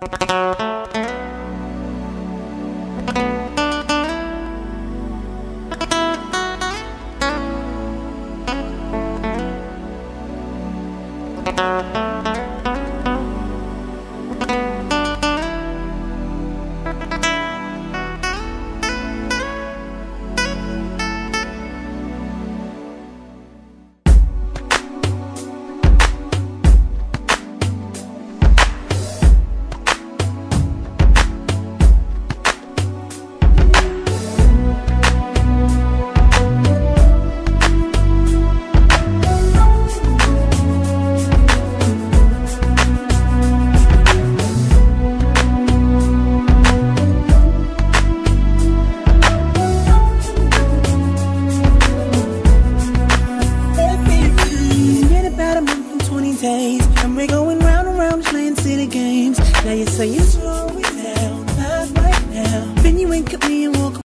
And we're going round and round playing silly games. Now you say you're slowing down, not right now. Then you ain't cut me